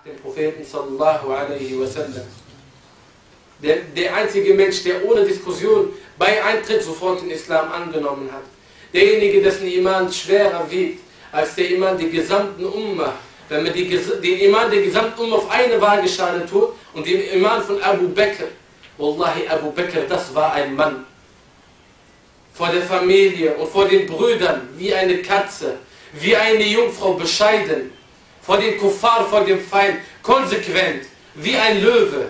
den Propheten sallallahu alaihi wasallam. Der einzige Mensch, der ohne Diskussion bei Eintritt sofort den Islam angenommen hat. Derjenige, dessen Iman schwerer wiegt als der Iman der gesamten Ummah. Wenn man den Iman der gesamten Ummah auf eine Waageschale tut und den Iman von Abu Bakr. Wallahi, Abu Bakr, das war ein Mann. Vor der Familie und vor den Brüdern wie eine Katze, wie eine Jungfrau bescheiden. Vor den Kuffar, vor dem Feind, konsequent, wie ein Löwe.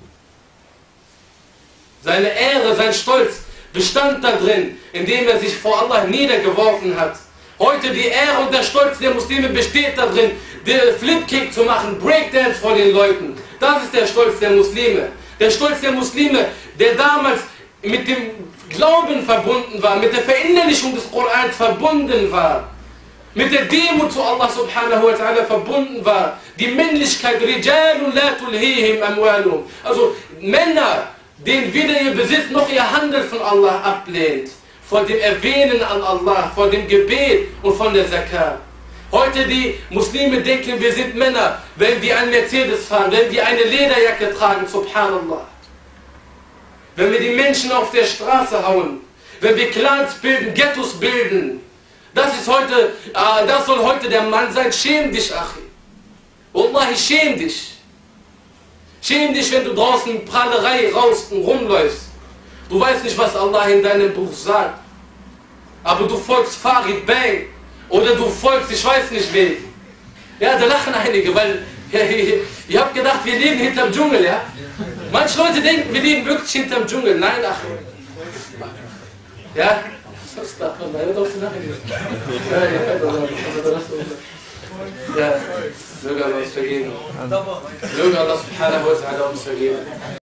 Seine Ehre, sein Stolz bestand darin, indem er sich vor Allah niedergeworfen hat. Heute die Ehre und der Stolz der Muslime besteht darin, den Flipkick zu machen, Breakdance vor den Leuten. Das ist der Stolz der Muslime. Der Stolz der Muslime, der damals mit dem Glauben verbunden war, mit der Verinnerlichung des Korans verbunden war, mit der Demut zu Allah subhanahu wa ta'ala verbunden war. Die Männlichkeit, Rijalun la tulhihim amwalum. Also Männer, denen weder ihr Besitz noch ihr Handel von Allah ablehnt. Vor dem Erwähnen an Allah, vor dem Gebet und von der Zakat. Heute die Muslime denken, wir sind Männer, wenn wir einen Mercedes fahren, wenn wir eine Lederjacke tragen, subhanallah. Wenn wir die Menschen auf der Straße hauen, wenn wir Clans bilden, Ghettos bilden. Das soll heute der Mann sein. Schäm dich, Achi. Wallahi, schäm dich. Schäm dich, wenn du draußen in Prahlerei raus und rumläufst. Du weißt nicht, was Allah in deinem Buch sagt. Aber du folgst Farid Bang. Oder du folgst, ich weiß nicht wen. Ja, da lachen einige, weil ihr habt gedacht, wir leben hinterm Dschungel, ja? Manche Leute denken, wir leben wirklich hinterm Dschungel. Nein, ach. Ja? Ja, möge Allah uns vergeben. Möge Allah subhanahu wa ta'ala uns vergeben.